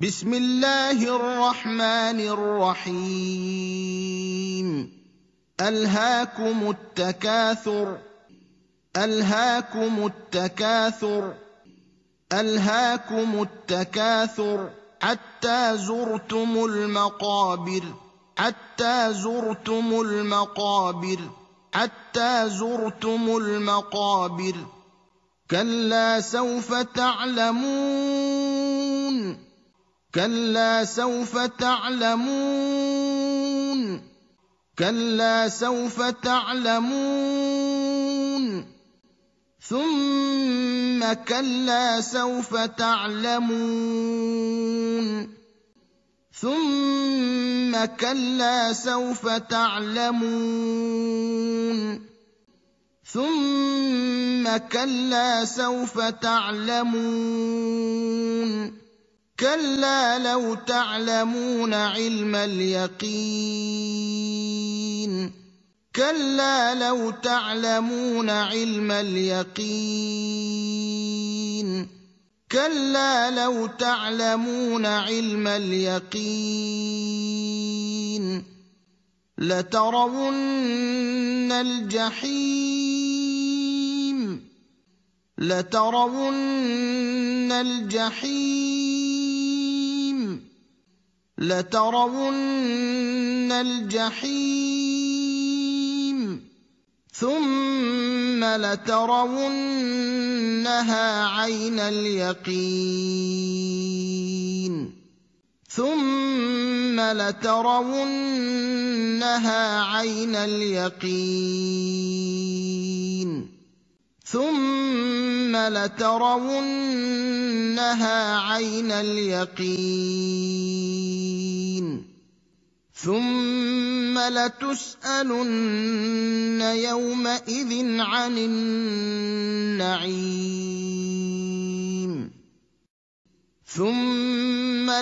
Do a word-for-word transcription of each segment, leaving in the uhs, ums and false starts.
بسم الله الرحمن الرحيم ألهاكم التكاثر ألهاكم التكاثر ألهاكم التكاثر حتى زرتم المقابر حتى زرتم المقابر حتى زرتم المقابر كلا سوف تعلمون كلا سوف تعلمون كلا سوف تعلمون ثم كلا سوف تعلمون ثم كلا سوف تعلمون ثم كلا سوف تعلمون كلا لو تعلمون علم اليقين كلا لو تعلمون علم اليقين كلا لو تعلمون علم اليقين لترون الجحيم لترون الجحيم لترون الجحيم ثم لترونها عين اليقين ثم لترونها عين اليقين ثم لترونها عين اليقين ثم لتسألن يومئذ عن النعيم ثم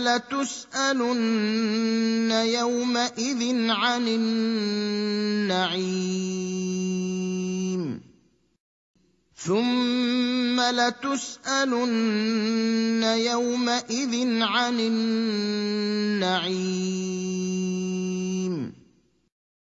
لتسألن يومئذ عن النعيم ثم لتسألن يومئذ عن النعيم